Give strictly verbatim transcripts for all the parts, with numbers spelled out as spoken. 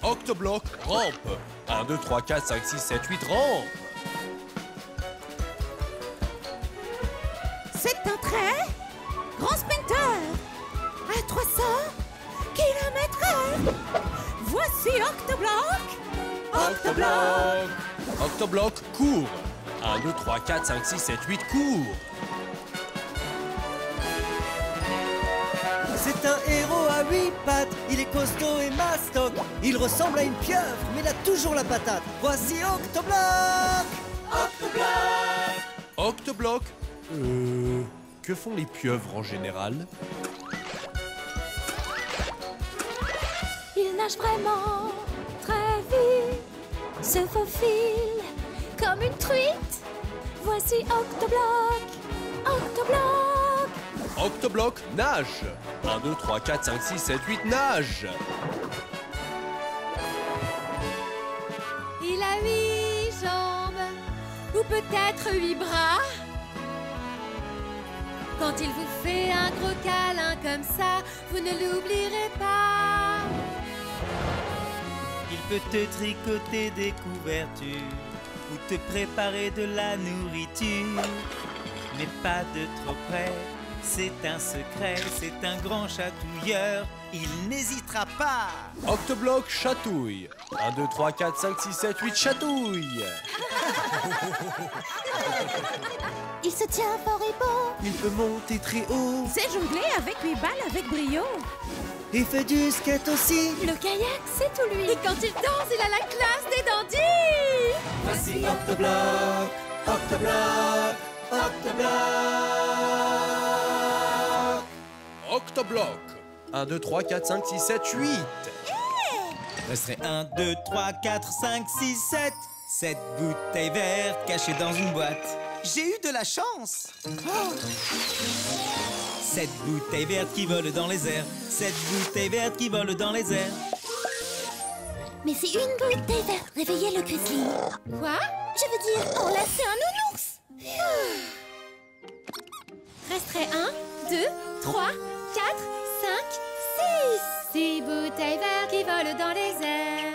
Octoblock, rampe. un, deux, trois, quatre, cinq, six, sept, huit, rampe. C'est un trait. Grand sprinter. À trois cents kilomètres heure. Voici Octoblock. Octoblock. Octoblock, court. un, deux, trois, quatre, cinq, six, sept, huit, court. C'est un héros à huit pattes, il est costaud et mastoc. Il ressemble à une pieuvre, mais il a toujours la patate. Voici Octoblock. Octoblock. Octoblock. Euh... Que font les pieuvres en général? Il nage vraiment très vite, se faufile comme une truite. Voici Octoblock. Octoblock. Octoblock, nage. un, deux, trois, quatre, cinq, six, sept, huit, nage. Il a huit jambes, ou peut-être huit bras. Quand il vous fait un gros câlin comme ça, vous ne l'oublierez pas. Il peut te tricoter des couvertures ou te préparer de la nourriture. Mais pas de trop près, c'est un secret, c'est un grand chatouilleur. Il n'hésitera pas. Octoblock chatouille. un, deux, trois, quatre, cinq, six, sept, huit, chatouille. Il se tient fort et beau. Il peut monter très haut C'est jongler avec huit balles avec brio. et fait du skate aussi. Le kayak, c'est tout lui. Et quand il danse, il a la classe des dandys. Voici Octoblock, Octoblock, Octoblock. Octoblock. un, deux, trois, quatre, cinq, six, sept, huit. Resterait un, deux, trois, quatre, cinq, six, sept. Sept bouteilles vertes cachées dans une boîte. J'ai eu de la chance. Oh. Sept bouteilles vertes qui volent dans les airs. Sept bouteilles vertes qui volent dans les airs. Mais c'est une bouteille verte. Réveillez le grizzly. Quoi? Je veux dire, enlacer un nounours. Resterait un, deux, trois, quatre, cinq, six. Six bouteilles vertes qui volent dans les airs.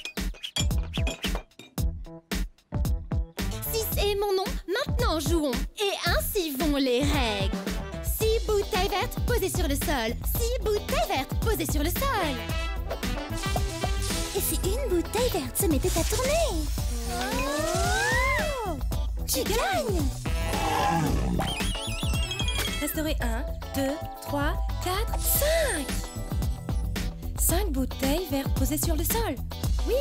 Six est mon nom, maintenant jouons. Et ainsi vont les règles. Six bouteilles vertes posées sur le sol. Six bouteilles vertes posées sur le sol. Et si une bouteille verte se mettait à tourner? Oh! Tu gagnes! Resterait un, deux, trois, quatre, cinq. Cinq bouteilles vertes posées sur le sol. Oui!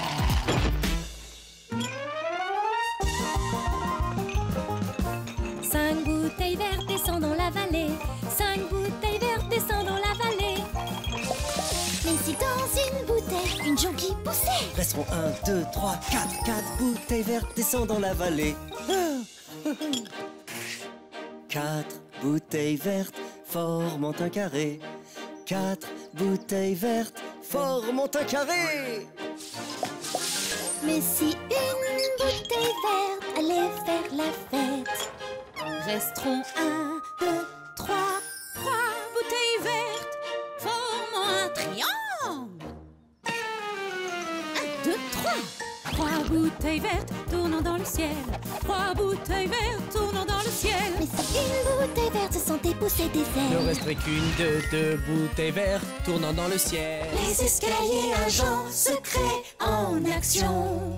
Cinq bouteilles vertes descendent dans la vallée. Cinq bouteilles vertes descendent dans la vallée. Mais si dans une bouteille, une jonquille poussait. Resteront un, deux, trois, quatre. Quatre bouteilles vertes descendent dans la vallée. Quatre bouteilles vertes forment un carré. Quatre bouteilles vertes forment un carré. Mais si une bouteille verte allait faire la fête, Resteront un, deux, trois, trois bouteilles vertes formant un triangle. Un, deux, trois. Trois bouteilles vertes tournant dans le ciel. Trois bouteilles vertes tournant dans le ciel. mais si une bouteille verte se sentait pousser des Ne ailes. resterait qu'une de deux bouteilles vertes tournant dans le ciel. Les escaliers, agents secrets en action.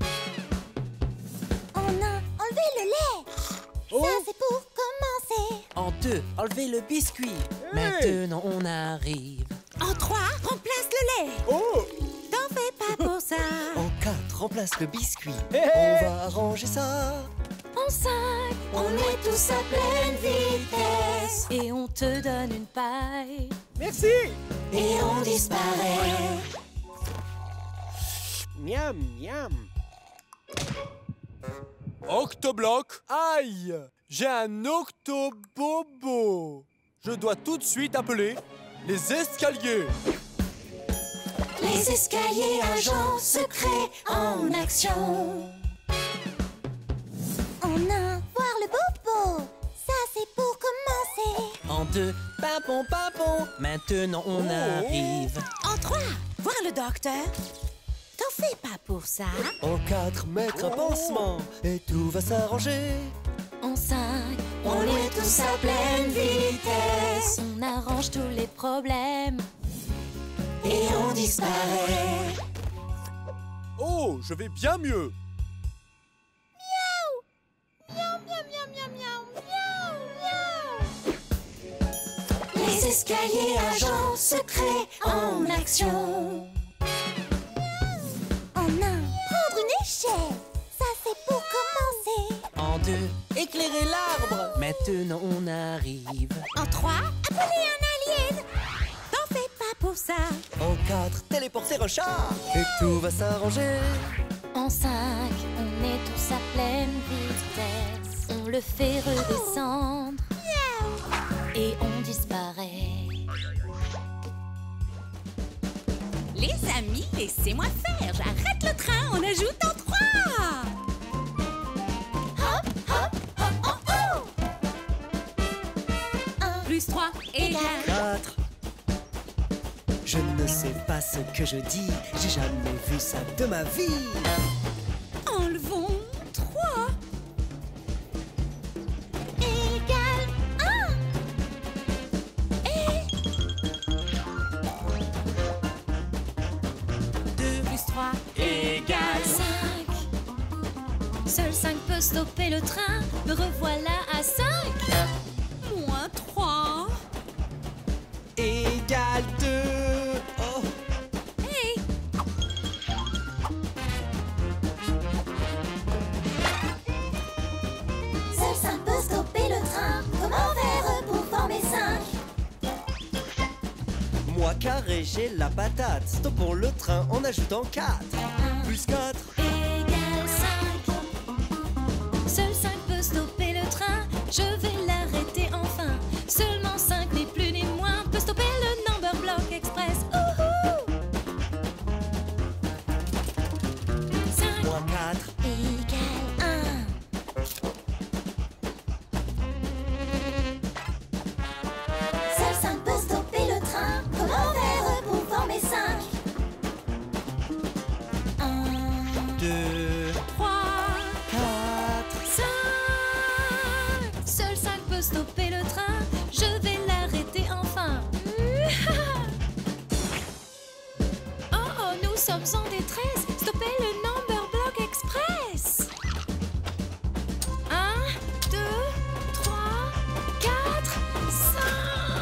En un, enlevez le lait. Oh. Ça, c'est pour commencer. En deux, enlevez le biscuit. Maintenant, on arrive. En trois, remplace le lait. Oh! T'en fais pas pour ça. En quatre, remplace le biscuit. Hé, On hé. va arranger ça. En cinq, on est tous à pleine vitesse. Et on te donne une paille. Merci. Et on disparaît. Miam, miam. Octoblock, aïe! J'ai un octobobo. Je dois tout de suite appeler les escaliers. Les escaliers, agents secrets en action. En un, voir le bobo. Ça, c'est pour commencer. En deux, pimpon, pimpon. Maintenant on Oh. arrive. En trois, voir le docteur. T'en fais pas pour ça. En quatre, mettre un pansement et tout va s'arranger. En cinq, on est tous à pleine vitesse. On arrange tous les problèmes. Et on disparaît. Oh, je vais bien mieux. Les escaliers agents secrets en action. En un, prendre une échelle. Ça c'est pour commencer. En deux, éclairer l'arbre. Maintenant on arrive. En trois, appeler un alien. T'en fais pas pour ça. En quatre, téléporter un chat et tout va s'arranger. En cinq, on est tous à pleine vitesse. On le fait redescendre. Et on disparaît. Les amis, laissez-moi faire. J'arrête le train, on ajoute en trois. Hop, hop, hop, oh, oh. Un, Plus trois égale. Quatre. Je ne sais pas ce que je dis. J'ai jamais vu ça de ma vie. Enlevons trois. égale un. Et Deux, Plus trois égale. cinq. Seul cinq peut stopper le train. Me revoilà à cinq. Moins trois. égale deux. Oh. Hey, Seul cinq peut stopper le train. Comment faire pour former cinq? Moi carré, j'ai la patate. Stoppons le train en ajoutant quatre. Plus quatre. Égale cinq. Seul cinq peut stopper le train. Je vais l'arrêter enfin. Seulement cinq, ni plus ni moins, peut stopper le Number Block Express. Ouhou! cinq Moins quatre. égale un. Seul cinq peut stopper le train. Comment faire pour former cinq? un, Deux, trois, Quatre. cinq. Seul cinq peut stopper le train. Je vais l'arrêter enfin. Oh oh, nous sommes en détresse. Stoppez le Number Block Express. Un, deux, trois, quatre, cinq.